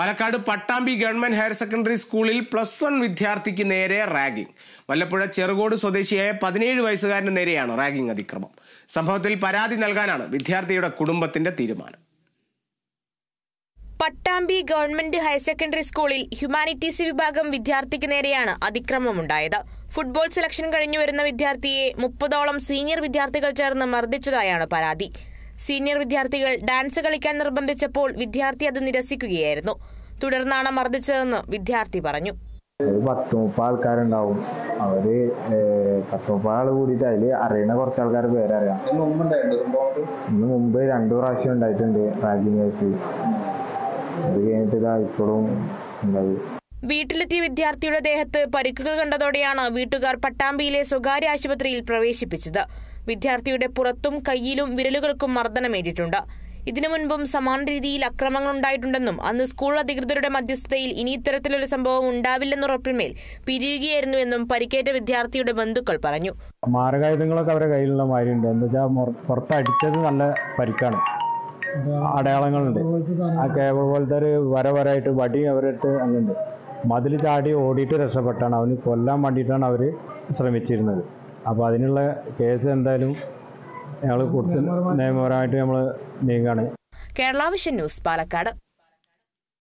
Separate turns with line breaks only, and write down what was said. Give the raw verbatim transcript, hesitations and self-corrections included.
Palakkad Pattambi government higher secondary സ്കൂളിൽ plus one വിദ്യാർത്ഥിക്ക് നേരെ റാഗിംഗ്. വല്ലപ്പുഴ ചെറുകോട് സ്വദേശിയായ പതിനേഴ് വയസ്സുകാരന് നേരെയാണ് റാഗിംഗ് അതിക്രമം. സംഭവത്തിൽ പരാതി നൽകാനാണ് വിദ്യാർത്ഥിയുടെ കുടുംബത്തിന്റെ തീരുമാനം.
പട്ടാമ്പി ഗവൺമെന്റ് ഹയർ സെക്കൻഡറി സ്കൂളിൽ ഹ്യൂമാനിറ്റീസ് വിഭാഗം വിദ്യാർത്ഥിക്ക് നേരെയാണ് അതിക്രമമുണ്ടായത്. ഫുട്ബോൾ സെലക്ഷൻ കഴിഞ്ഞു വരുന്ന വിദ്യാർത്ഥിയെ മുപ്പതോളം സീനിയർ വിദ്യാർത്ഥികൾ ചേർന്ന് മർദ്ദിച്ചതായാണ് പരാതി. സീനിയർ വിദ്യാർത്ഥികൾ ഡാൻസ് കളിക്കാൻ നിർബന്ധിച്ചപ്പോൾ വിദ്യാർത്ഥി അത് നിരസിക്കുകയായിരുന്നു. തുടർന്നാണ് മർദ്ദിച്ചതെന്ന് വിദ്യാർത്ഥി പറഞ്ഞു.
പത്ത് മുപ്പത് ആൾക്കാരുണ്ടാവും. അവര് പത്ത് മുപ്പത് ആള് കൂടിയിട്ട് അതില് അറിയുന്ന കുറച്ച് ആൾക്കാർ പേരറിയാം. ഇന്ന് മുമ്പ് രണ്ടു പ്രാവശ്യം ഉണ്ടായിട്ടുണ്ട് റാഗിംഗ് കേസ്. അത് കഴിഞ്ഞിട്ട് ഇപ്പോഴും ഉണ്ടായി.
വീട്ടിലെത്തിയ വിദ്യാർത്ഥിയുടെ ദേഹത്ത് പരിക്കുകൾ കണ്ടതോടെയാണ് വീട്ടുകാർ പട്ടാമ്പിയിലെ സ്വകാര്യ ആശുപത്രിയിൽ പ്രവേശിപ്പിച്ചത്. വിദ്യാർത്ഥിയുടെ പുറത്തും കയ്യിലും വിരലുകൾക്കും മർദ്ദനമേറ്റിട്ടുണ്ട്. ഇതിനു മുൻപും സമാന രീതിയിൽ അക്രമങ്ങൾ ഉണ്ടായിട്ടുണ്ടെന്നും അന്ന് സ്കൂൾ അധികൃതരുടെ മധ്യസ്ഥതയിൽ ഇനി ഇത്തരത്തിലൊരു സംഭവം ഉണ്ടാവില്ലെന്നുറപ്പിന്മേൽ പിരിയുകയായിരുന്നുവെന്നും പരിക്കേറ്റ വിദ്യാർത്ഥിയുടെ ബന്ധുക്കൾ പറഞ്ഞു.
മാരകായുധങ്ങളൊക്കെ അവരുടെ കയ്യിലുള്ള മാരിയുണ്ട്. എന്താ വെച്ചാൽ പുറത്തടിച്ചത് നല്ല പരിക്കാണ്, അടയാളങ്ങളുണ്ട്. ആ കേബിൾ പോലത്തെ ഒരു വര വരായിട്ട് വടി അവരെടുത്ത് അങ്ങുണ്ട്. മതിൽ ചാടി ഓടിയിട്ട് രക്ഷപ്പെട്ടാണ്. അവന് കൊല്ലാൻ വേണ്ടിയിട്ടാണ് അവർ ശ്രമിച്ചിരുന്നത്. അപ്പോൾ അതിനുള്ള കേസ് എന്തായാലും ഞങ്ങൾ കൊടുത്ത് നിയമപരമായിട്ട് നമ്മൾ നീങ്ങുകയാണ്.
Kerala vision news, Palakkad.